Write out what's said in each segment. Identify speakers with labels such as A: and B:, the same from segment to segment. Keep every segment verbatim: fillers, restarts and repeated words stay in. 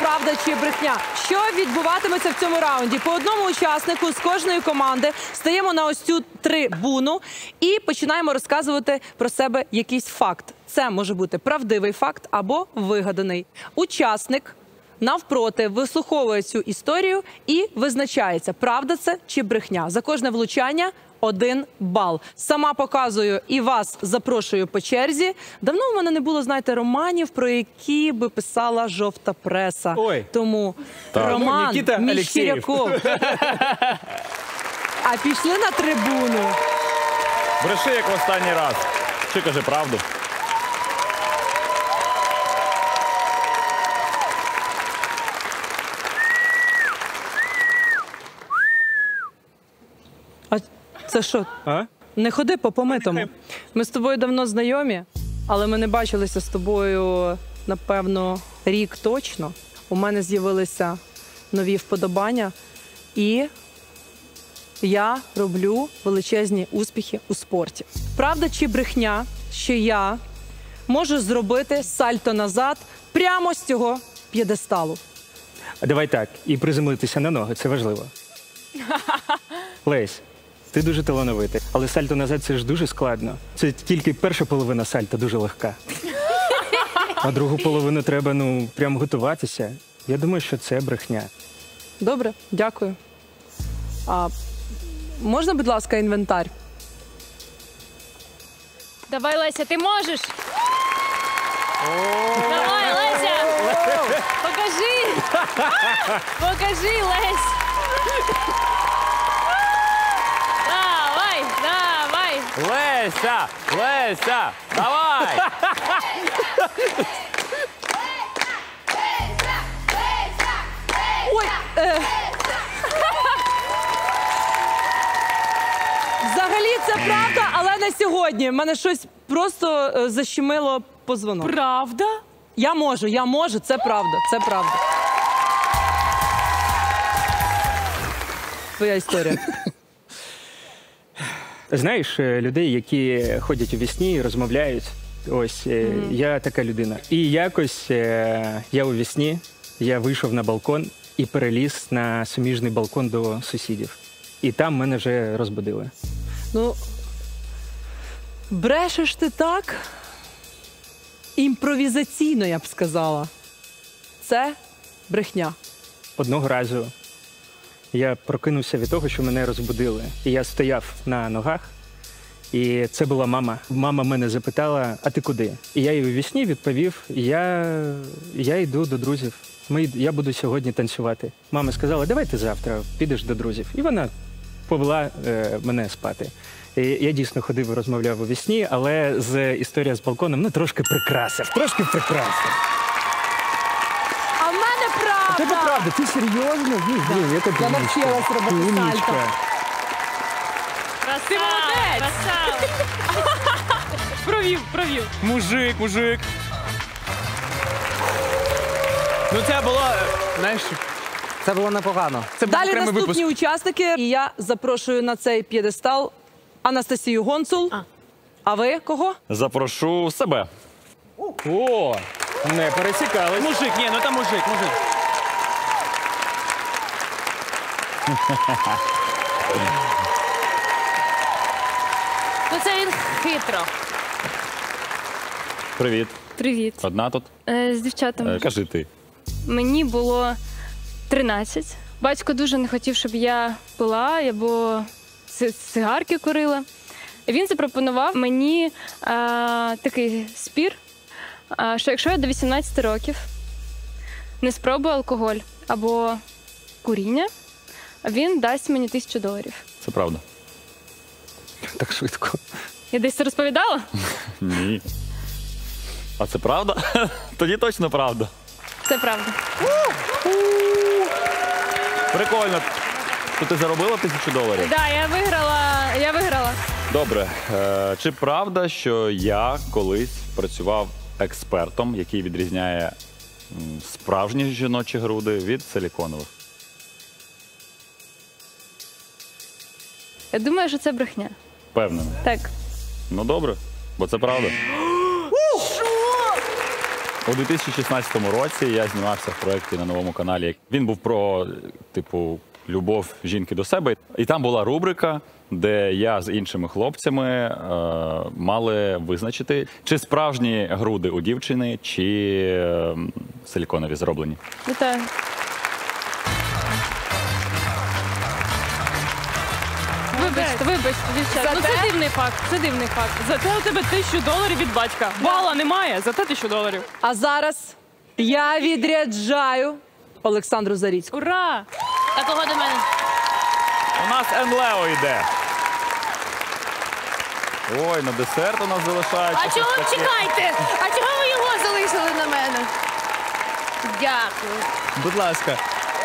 A: правда чи брехня. Що відбуватиметься в цьому раунді? По одному учаснику з кожної команди стаємо на ось цю трибуну і починаємо розказувати про себе якийсь факт. Це може бути правдивий факт або вигаданий. Учасник навпроти вислуховує цю історію і визначається, правда це чи брехня. За кожне влучання один бал. Сама показую і вас запрошую по черзі. Давно в мене не було, знаєте, романів, про які би писала жовта преса.
B: Ой.
A: Тому
B: Так.
A: роман
B: Нікіта
A: Міщиряков. А пішли на трибуну.
C: Бреши, як в останній раз. Чи каже правду?
A: А це що?
B: А?
A: Не ходи по помитому. Ми з тобою давно знайомі, але ми не бачилися з тобою, напевно, рік точно. У мене з'явилися нові вподобання, і я роблю величезні успіхи у спорті. Правда чи брехня, що я можу зробити сальто назад прямо з цього п'єдесталу?
B: А давай так, і приземлитися на ноги, це важливо. Лесь, ти дуже талановитий, але сальто назад – це ж дуже складно. Це тільки перша половина сальто дуже легка. А другу половину треба, ну, прям готуватися. Я думаю, що це брехня.
A: Добре, дякую. А можна, будь ласка, інвентар?
D: Давай, Леся, ти можеш. Давай, Леся. Покажи. Покажи, Лесь. Давай, давай.
C: Леся! Леся! Давай!
A: Ой, е... Взагалі це правда, але не сьогодні. Мене щось просто е, защемило позвонок.
D: Правда?
A: Я можу, я можу, це правда, це правда. Твоя історія.
B: Знаєш, е, людей, які ходять у вісні і розмовляють, ось, е, я така людина. І якось е, я у вісні, я вийшов на балкон і переліз на суміжний балкон до сусідів. І там мене вже розбудили.
A: Ну, брешеш ти так імпровізаційно, я б сказала. Це брехня.
B: Одного разу я прокинувся від того, що мене розбудили. І я стояв на ногах, і це була мама. Мама мене запитала, а ти куди? І я їй у вісні відповів, я, я йду до друзів. Ми, я буду сьогодні танцювати. Мама сказала, давай ти завтра підеш до друзів. І вона повела е, мене спати. І я дійсно ходив і розмовляв у вісні, але з історія з балконом, ну, трошки прикрасив, трошки прикрасив.
A: А в мене правда!
B: Тебе правда, ти серйозно? Ні, ні, я тобі
A: Я навчилась робити сальто.
D: Ти молодець. Провів, провів.
C: Мужик, мужик.
E: Ну це було, знаєш, це було непогано. Це був
A: Далі
E: окремий
A: наступні
E: випуск.
A: учасники. І я запрошую на цей п'єдестал Анастасію Гонцул. А, а ви кого?
C: Запрошу себе.
B: О, не пересікались.
E: Мужик, ні, ну там мужик, мужик.
D: Ну це він хитро.
C: Привіт.
F: Привіт.
C: Одна тут?
F: Е, з дівчатами.
C: Е, Кажи ти.
F: Мені було тринадцять. Батько дуже не хотів, щоб я пила або ци- цигарки курила. Він запропонував мені е, такий спір, е, що якщо я до вісімнадцяти років не спробую алкоголь або куріння, він дасть мені тисячу доларів.
C: Це правда.
B: Так швидко.
F: Я десь це розповідала?
C: Ні. А це правда? Тоді точно правда.
F: Це правда.
C: Прикольно. То ти заробила тисячу доларів?
F: Так, да, я виграла. Я виграла.
C: Добре. Е, чи правда, що я колись працював експертом, який відрізняє м, справжні жіночі груди від силіконових?
F: Я думаю, що це брехня.
C: Впевнений.
F: Так.
C: Ну добре, бо це правда. У дві тисячі шістнадцятому році я знімався в проєкті на новому каналі. Він був про, типу, любов жінки до себе. І там була рубрика, де я з іншими хлопцями е, мали визначити, чи справжні груди у дівчини, чи е, силіконові зроблені.
F: Вітаю. Вибачте, вибачте, дівчата. Ну це дивний факт, це дивний факт.
D: Зате у тебе тисячу доларів від батька. Бала немає, зате тисячу доларів.
A: А зараз я відряджаю Олександру Заріцьку.
D: Ура! А кого до мене?
C: У нас Енлео йде. Ой, на десерт у нас залишається.
G: А чого
C: щось таке.
G: чекайте? А чого ви його залишили на мене? Дякую.
E: Будь ласка.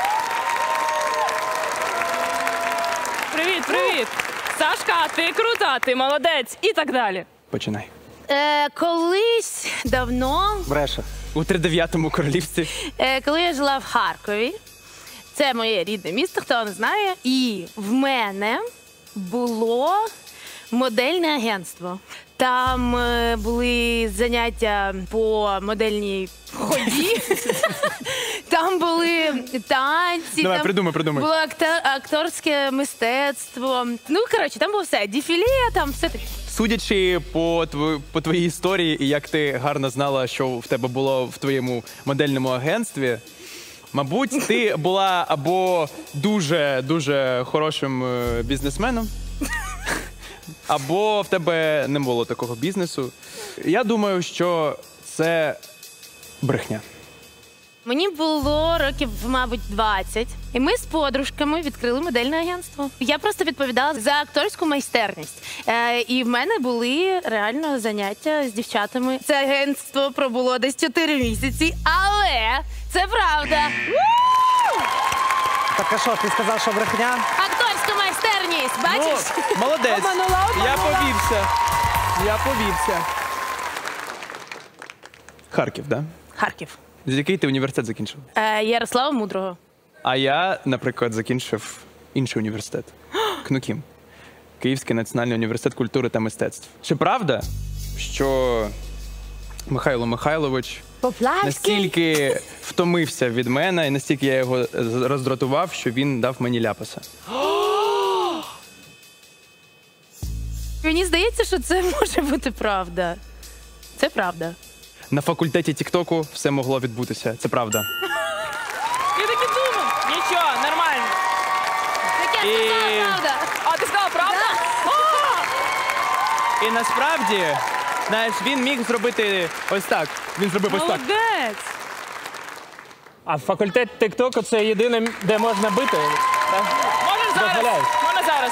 D: Привіт, привіт! Сашка, ти крута, ти молодець і так далі.
E: Починай.
G: Е, колись давно,
E: Бреше. У тридев'ятому королівстві.
G: е, коли я жила в Харкові, це моє рідне місто, хто не знає, і в мене було модельне агентство. Там е, були заняття по модельній ході. Там були танці.
E: Давай,
G: там
E: придумай, придумай.
G: Було акта- акторське мистецтво. Ну, коротше, там було все. Дефіле, там все таке.
E: Судячи по, тво- по твоїй історії і як ти гарно знала, що в тебе було в твоєму модельному агентстві, мабуть, ти була або дуже-дуже хорошим е, бізнесменом, або в тебе не було такого бізнесу. Я думаю, що це брехня.
G: Мені було років, мабуть, двадцять. І ми з подружками відкрили модельне агентство. Я просто відповідала за акторську майстерність. Е, і в мене були реально заняття з дівчатами. Це агентство пробуло десь чотири місяці, але це правда.
H: Так а що, ти сказав, що брехня?
G: Акторська майстерність, бачиш?
E: Ну, молодець.
A: Обманула, обманула.
E: Я повівся. Я повівся. Харків, так? Да?
G: Харків.
E: З який ти університет закінчив?
G: Е, Ярослава Мудрого.
E: А я, наприклад, закінчив інший університет. КНУКІМ. Київський національний університет культури та мистецтв. Чи правда, що Михайло Михайлович настільки втомився від мене і настільки я його роздратував, що він дав мені ляпаса?
G: Мені здається, що це може бути правда. Це правда.
E: На факультеті Тіктоку все могло відбутися. Це правда.
D: Я так і думав. Нічого, нормально.
G: Таке
E: І-
G: сказала правда.
D: А ти сказала правда?
E: І насправді, знаєш, він міг зробити ось так. Він зробив ось так.
D: Молодець.
B: А факультет Тіктоку це єдине, де можна бити.
D: Можна зараз.
B: Дозволяю.
D: Можна зараз.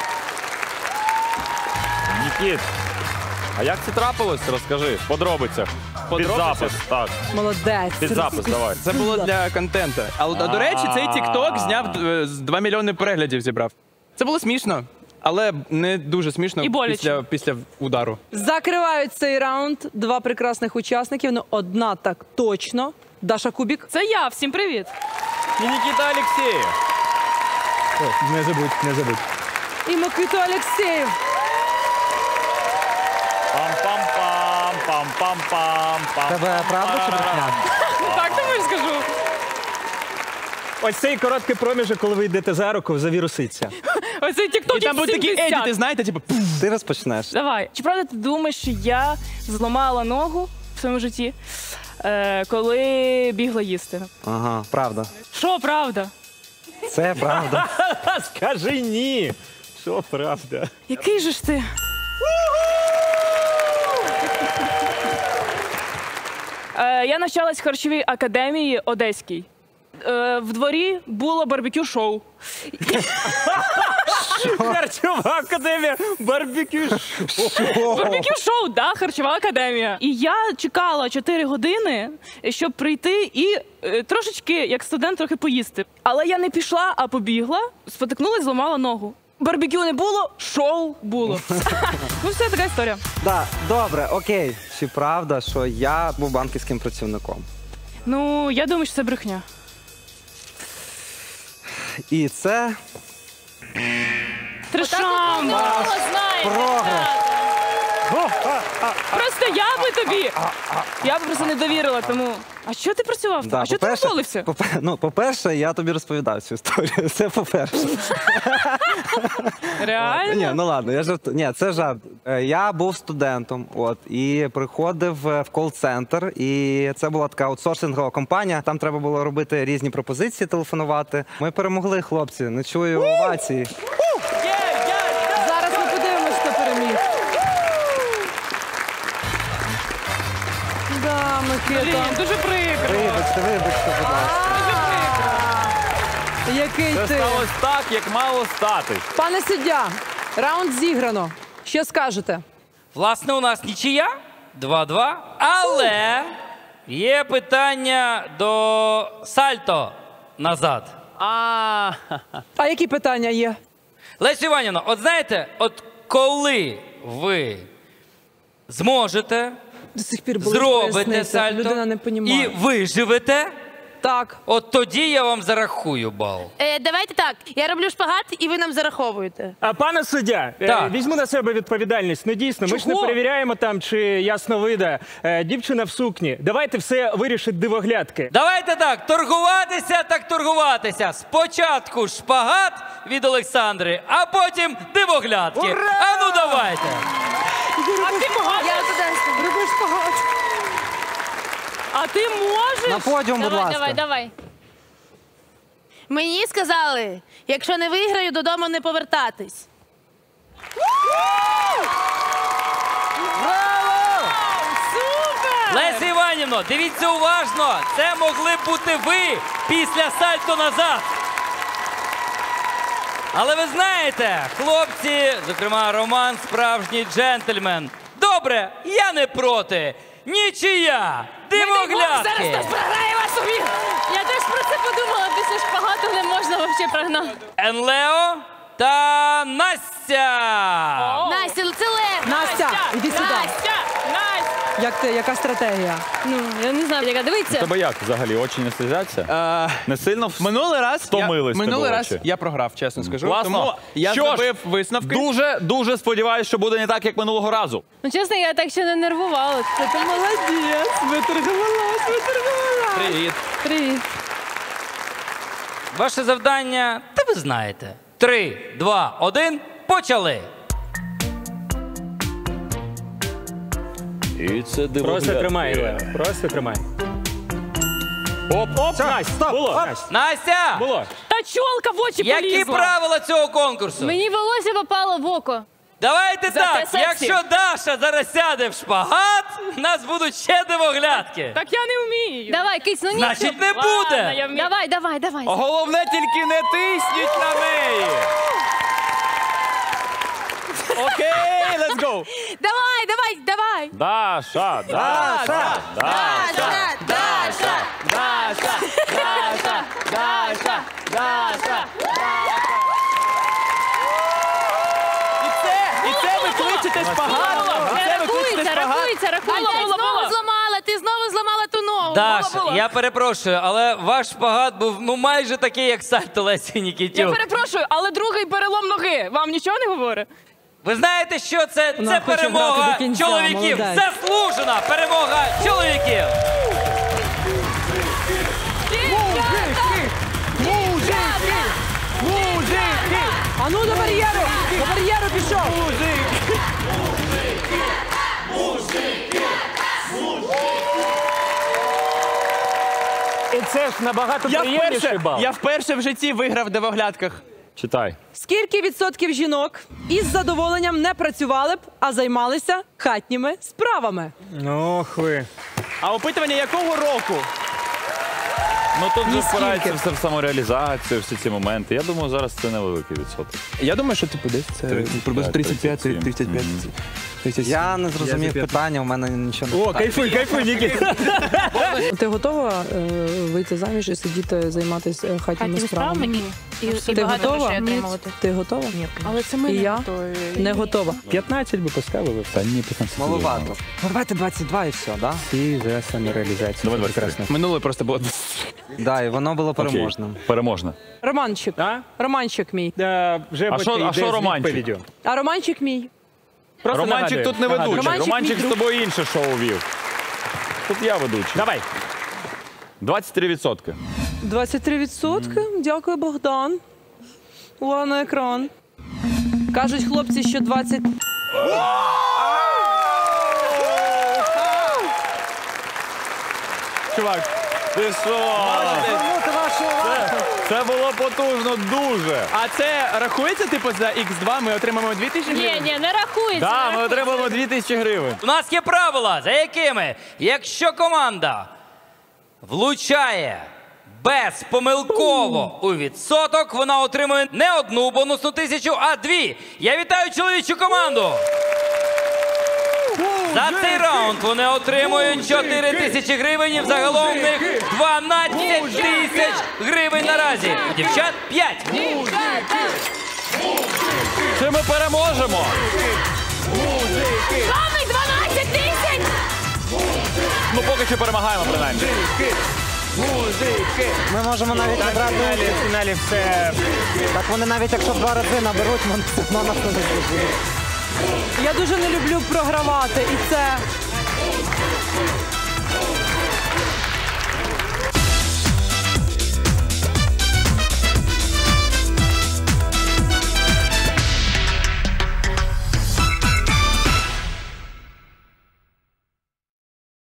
C: Нікіт, а як це трапилось? Розкажи, в подробицях. Під
E: подробицях?
C: запис, так.
A: Молодець.
C: Під запис, давай.
E: Це було для контенту. Але, а, до речі, цей Тікток зняв е, з два мільйони переглядів зібрав. Це було смішно, але не дуже смішно
D: І боляче.
E: після, після удару.
A: Закривають цей раунд два прекрасних учасників. Ну, одна так точно. Даша Кубік.
D: Це я. Всім привіт.
C: І Нікіта Олексєєв.
B: О, не забудь, не забудь.
A: І Микита Олексєєв.
C: Пам-пам-пам, пам-пам-пам, пам.
H: Тебе правда чи брехня?
D: Так тому і скажу.
B: Ось цей короткий проміжок, коли ви йдете за руку, завіруситься.
D: Ось цей тікток.
E: І там будуть такі едіти, знаєте, типу, пф.
H: Ти розпочнеш.
D: Давай. Чи правда ти думаєш, що я зламала ногу в своєму житті, е, коли бігла їсти?
H: Ага, правда.
D: Що правда?
H: Це правда.
B: Скажи ні. Що правда?
D: Який же ж ти? Е, я навчалась в харчовій академії Одеській. Е, в дворі було барбекю-шоу.
B: Харчова академія барбекю.
D: Барбекю-шоу, да, харчова академія. І я чекала чотири години, щоб прийти і е, трошечки, як студент, трохи поїсти. Але я не пішла, а побігла, спотикнулась, зламала ногу. Барбекю не було, шоу було. Ну, все, така історія.
H: Да, добре, окей. Чи правда, що я був банківським працівником?
D: Ну, я думаю, що це брехня.
H: І це
D: Трешамба!
H: програш.
D: Просто я би тобі. Я б просто не довірила, тому. А що ти працював? там?
H: Да,
D: А що ти
H: по-перше-
D: відмовився?
H: попе- Ну, по-перше, я тобі розповідав цю історію. Це по-перше.
D: Реально?
H: Ні, ну ладно, я жарт. Ні, це жарт. Е, Я був студентом, от, і приходив е, в кол-центр, і це була така аутсорсингова компанія. Там треба було робити різні пропозиції, телефонувати. Ми перемогли, хлопці. Не чую овації.
A: Зараз ми подивимось, хто переміг. Да,
D: Блін,
A: Микита.
D: дуже прикро.
H: Вибачте, вибачте, будь ласка.
A: Який
C: Це
A: ти.
C: сталося так, як мало стати.
A: Пане суддя, раунд зіграно. Що скажете?
I: Власне, у нас нічия два-два, але є питання до сальто назад.
A: А які питання є?
I: Лесю Іванівно, от знаєте, от коли ви зможете,
A: До сих пір були
I: зробите сальто
A: Людина не
I: і
A: понімає.
I: виживете,
A: Так.
I: от тоді я вам зарахую бал.
G: Е, давайте так. Я роблю шпагат, і ви нам зараховуєте.
B: А пане суддя, е,
I: Так.
B: візьму на себе відповідальність. Ну дійсно, ми ж не
A: Чого?
B: перевіряємо там, чи ясновида е, дівчина в сукні. Давайте все вирішить дивоглядки.
I: Давайте так, торгуватися, так торгуватися. Спочатку шпагат від Олександри, а потім дивоглядки. А ну давайте.
D: А ти можеш?
A: Робиш багато.
D: А ти можеш?
H: На подіум, будь
F: Давай,
H: ласка.
F: давай, давай.
G: Мені сказали, якщо не виграю, додому не повертатись.
I: Леся Іванівно, дивіться уважно. Це могли б бути ви після сальто назад. Але ви знаєте, хлопці, зокрема Роман, справжній джентльмен. Добре, я не проти. Нічия. Дивоглядки.
F: Програємо собі! Я теж про це подумала, після шпагату не можна взагалі прогнати.
I: Енлео та Настя.
G: Настя, це легко.
A: Настя, іди сюди.
D: Настя! Настя!
A: Як ти, яка стратегія?
F: Ну, я не знаю, яка. Дивіться.
C: Тебе як взагалі очі не слізяться?
E: Е,
C: Не сильно в-
E: Минулий раз, я,
C: Втомились
E: минулий
C: тебе
E: раз
C: очі.
E: я програв, чесно скажу.
C: Класно.
E: Тому я
C: Що ж,
E: зробив висновки.
C: Дуже, дуже сподіваюся, що буде не так, як минулого разу.
F: Ну, чесно, я так ще не нервувала. Це
A: Ти молодець, виторгувалась, виторгувалась.
E: Привіт.
F: Привіт.
I: Ваше завдання, та ви знаєте. Три, два, один, почали.
C: І це
B: Просто тримай, Ілля, просто тримай. Оп, оп, Настя, було, Настя,
I: Настя,
B: було.
D: Та чолка в очі
I: які
D: полізла.
I: правила цього конкурсу?
F: Мені волосся попало в око.
I: Давайте
D: Зате
I: так,
D: сексі.
I: якщо Даша зараз сяде в шпагат, у нас будуть ще дивоглядки.
D: Так я не вмію.
F: Давай, кись, ну нічого.
I: Значить, не
D: Ладно,
I: буде.
D: я вмію.
F: Давай, давай, давай.
C: Головне, тільки не тисніть на неї.
E: Окей, let's go.
G: Давай, давай, давай.
C: Даша, Даша, Даша.
G: Даша, Даша.
E: Даша, Даша, Даша, Даша. І це, і це ви кличете шпагат. І це ви кличете
F: Рахується,
E: шпагат.
F: рахується,
G: А
F: рахується.
G: ти знову зламала, ти знову зламала ту ногу.
I: Даш,
G: Було, було.
I: я перепрошую, але ваш шпагат був ну майже такий, як сальто Лесі
D: Я
I: Нікітюк.
D: перепрошую, але другий перелом ноги. Вам нічого не говорить?
I: Ви знаєте, що це?
A: Вона
I: Це
A: хоче грати
I: перемога
A: до кінця,
I: чоловіків.
A: молодець.
I: Заслужена перемога чоловіків.
A: А ну до бар'єру! До бар'єру пішов!
B: І це ж набагато
E: Я
B: приємніший
E: вперше,
B: бал.
E: я вперше в житті виграв в дивоглядках.
C: Читай.
A: Скільки відсотків жінок із задоволенням не працювали б, а займалися хатніми справами?
B: Ох ви.
E: А опитування якого року?
C: Ну тут же
A: Ніскільки.
C: впирається все в самореалізацію, всі ці моменти. Я думаю, зараз це невеликий відсоток.
E: Я думаю, що типу десь це приблизно тридцять п'ять тридцять п'ять.
H: Я не зрозумів питання, у мене нічого не
B: О,
H: питання.
B: кайфуй, кайфуй, Нікіт.
A: Ти готова е, вийти заміж і сидіти, займатися е, хатніми справами?
G: Ні. І, і
A: Ти
G: багато
A: готова?
G: грошей отримувати.
A: Ти готова?
G: Ні.
D: Але це ми
A: І
D: не
A: я
D: готові.
A: не готова.
B: п'ятнадцять би поставили.
C: Та ні, п'ятнадцять.
H: Маловато. Ну давайте двадцять два і все, да?
B: Всі за самореалізацію.
C: Давай, давай,
B: Прекрасно.
E: Минуле просто було.
H: Да, і воно було
C: Окей,
H: переможним.
C: переможне.
A: Романчик.
B: А?
A: Романчик мій.
B: Да, вже
C: А
B: бо
C: що-
B: ти
C: а
B: йде
C: що
B: з
C: романчик?
B: відповіддю.
A: А романчик мій.
B: Просто
C: Романчик
B: нагадую,
C: тут не
B: нагадую.
C: ведучий.
A: Романчик
C: Романчик
A: мій
C: з
A: друг.
C: тобою інше шоу вів. Тут я ведучий.
B: Давай.
C: двадцять три відсотки.
A: двадцять три відсотки. Дякую, Богдан. Увага на екран. Кажуть хлопці, що двадцять...
C: Чувак, ти що? Це було потужно дуже.
E: А це рахується, типу, за ікс два ми отримаємо дві тисячі гривень?
F: Ні, ні, не рахується.
C: Так,
F: не
C: ми
F: рахується.
C: отримаємо дві тисячі гривень.
I: У нас є правила, за якими, якщо команда влучає безпомилково у відсоток, вона отримує не одну бонусну тисячу, а дві. Я вітаю чоловічу команду! За цей раунд вони отримують чотири тисячі гривень, і загалом в них дванадцять тисяч гривень наразі. У дівчат п'ять.
C: Чи ми переможемо?
F: Мами, дванадцять тисяч!
C: Ну, поки що перемагаємо, принаймні.
H: Ми можемо навіть не брати участь.
B: В фіналі все.
H: Так вони навіть якщо два рази наберуть, вони все одно нас не заслужують.
A: Я дуже не люблю програвати, і це